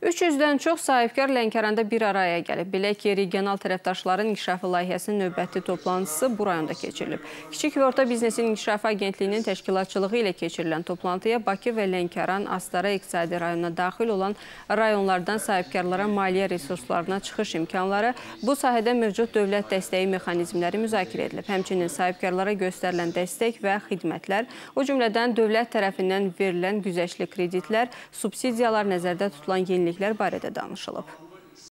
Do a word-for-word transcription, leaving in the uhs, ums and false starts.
üç yüzdən çox sahibkar Lənkəranda bir araya gəlib. Belə ki, regional tərəfdaşların inkişafı layihəsinin növbəti toplantısı bu rayonda keçirilib. Kiçik və Orta Biznesin İnkişafı Agentliyinin təşkilatçılığı ilə keçirilən toplantıya Bakı və Lənkəran, Astara iqtisadi rayonuna daxil olan rayonlardan sahibkarlara maliyyə resurslarına çıxış imkanları, bu sahədə mövcud dövlət dəstəyi mexanizmləri müzakirə edilib. Həmçinin sahibkarlara göstərilən dəstək və xidmətlər, o cümlədən dövlət tərəfindən verilən güzəştli kreditlər, subsidiyalar nəzərdə tutulan yeniliklər barədə danışılıb.